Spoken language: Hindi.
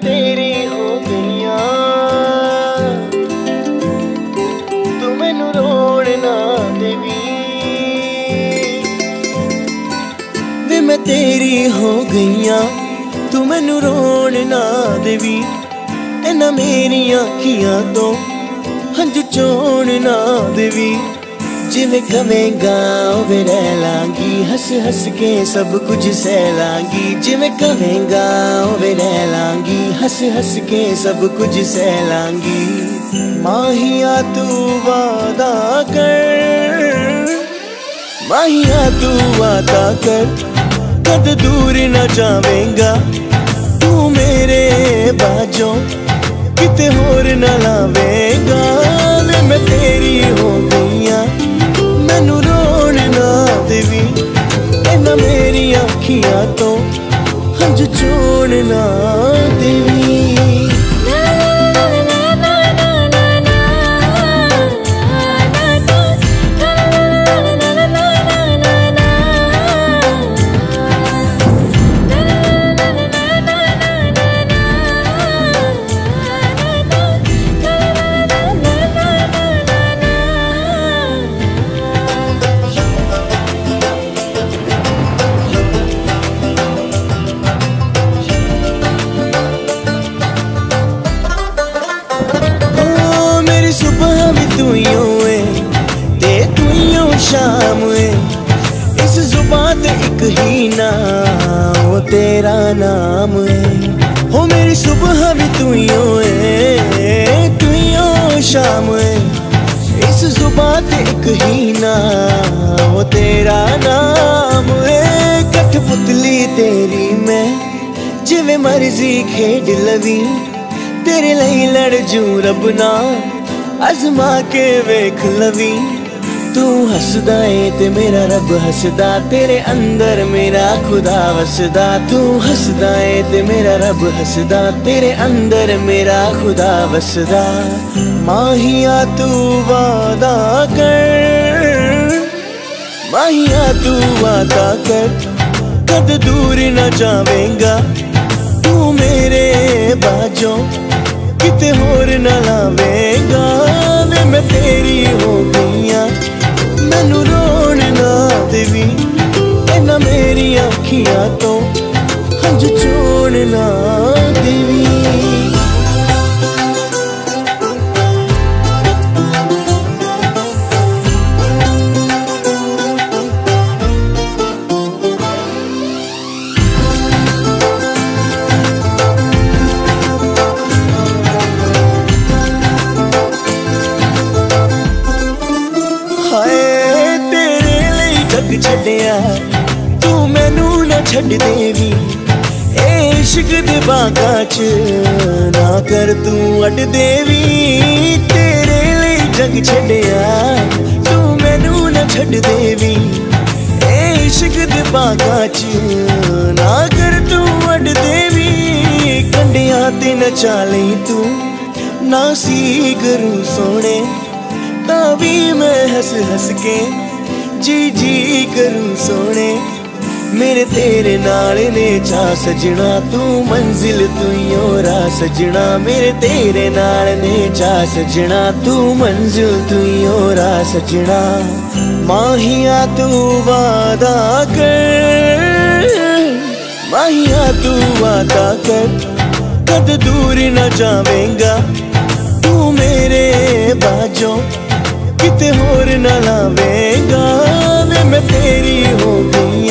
तेरी हो गईया, तू मैनू रोण ना देवी। वे मैं तेरी हो गईया, तू मैनू रोण ना देवी। इन्हां मेरियां अखियां तो हंझू चोण ना देवी। जिवें कवेंगा उवें रह लांगी, हस हस के सब कुछ सह लांगी। जिवें कवेंगा उवें रह लांगी, हस हस के सब कुछ सह लांगी। माहिया तू वादा कर, माहिया तू वादा कर, कद दूर न जावेंगा तू मेरे बाजों, किते होर न लावेंगा। वे मैं तेरी हो गईया, मैनू रोण ना देवी। इन्हां मेरी अखियां तो हंझू चोण ना देवी। सुबह भी तू है ते तू शाम है, इस जुबान ते एक ही ना वो तेरा नाम है। हो मेरी सुबह भी तू है, तू शाम है, इस जुबान ते एक ही ना वो तेरा नाम है। कठपुतली तेरी मैं जिवें मर्जी खेड लवी, तेरे लिए लड़ जू रब ना आजमा के वेख लवी। तू हसदा है ते मेरा रब हसदा, तेरे अंदर मेरा खुदा वसदा। तू हसदा है ते मेरा रब हसदा, तेरे अंदर मेरा खुदा वसदा। माहिया तू वादा कर, माहिया तू वादा कर, कद दूर न जावेंगा तू मेरे बाजों, किते होर न लावेंगा। वे मैं तेरी हो गईया, मैनू रोण ना देवी। इन्हां मेरी अखियां तो हंझू चोण ना देवी। छड्डिया तू मैनू ना छड्ड देवी, ए इश्क दे बागां च ना कर तू अड देवी। तेरे लिए जग छड्डिया तू मैनू ना छड्ड देवी, ए इश्क दे बागां च ना कर तू अड देवी। कंडियां ते नचा लई तू ना सी करूं सोने, तां भी मैं हस हस के जी जी करूं सोने। मेरे तेरे नाल ने चा सजना, तू मंजिल तू ही राह सजना। मेरे तेरे नाल ने चा सजना, तू मंजिल तू ही राह सजना। माहिया तू वादा कर, माहिया तू वादा कर, कद दूर न जावेंगा तू मेरे बाजों, किते होर न लावेंगा। वे मैं तेरी हो गई,